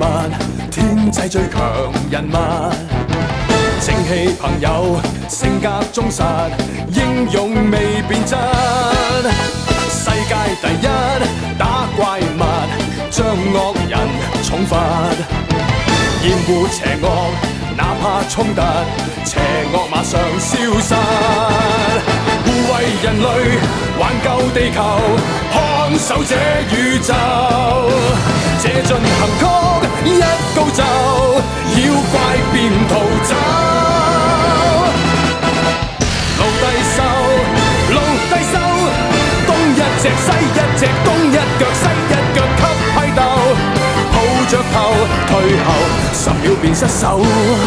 物，天際最強人物。正氣朋友，性格忠實，英勇未變質。世界第一打怪物，將惡人重罰。厭惡邪惡，哪怕衝突，邪惡馬上消失。護衛人類，挽救地球，看守這宇宙。這進行曲一高奏，妖怪便逃走。路低收，路低收，東一隻西一隻，東一腳西一腳給批鬥。抱着頭退後，10秒便失手。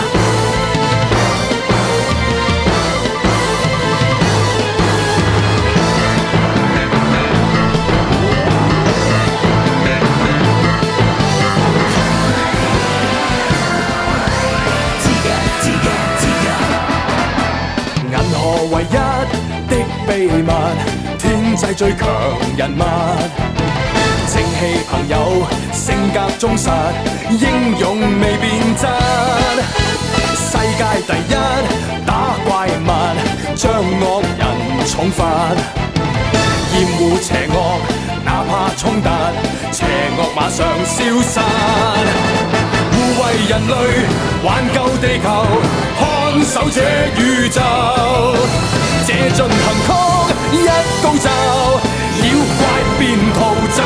唯一的秘密，天際最強人物。正氣朋友，性格忠實，英勇未變質。世界第一打怪物，將惡人重罰。厭惡邪惡，哪怕衝突，邪惡馬上消失。護衛人類，挽救地球，看守這宇宙。這進行曲一高奏，妖怪便逃走。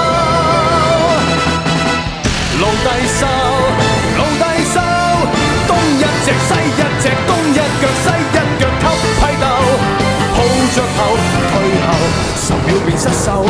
路低收，路低收，東一隻西一隻，東一腳西一腳給批鬥。抱着頭退後，10秒便失手。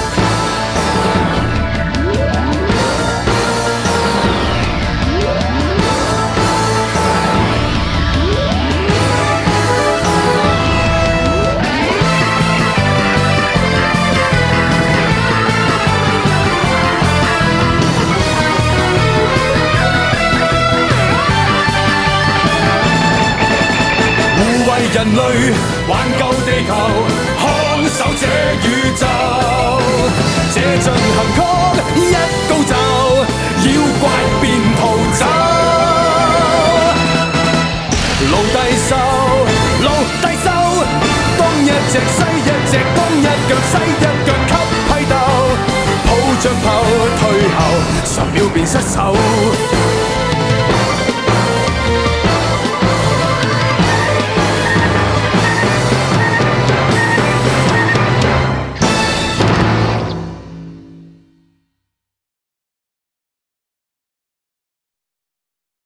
人類挽救地球，看守這宇宙。這進行曲一高奏，妖怪便逃走。路低收，路低收，東一隻西一隻，東一腳西一腳給批鬥。抱着頭退後，10秒便失手。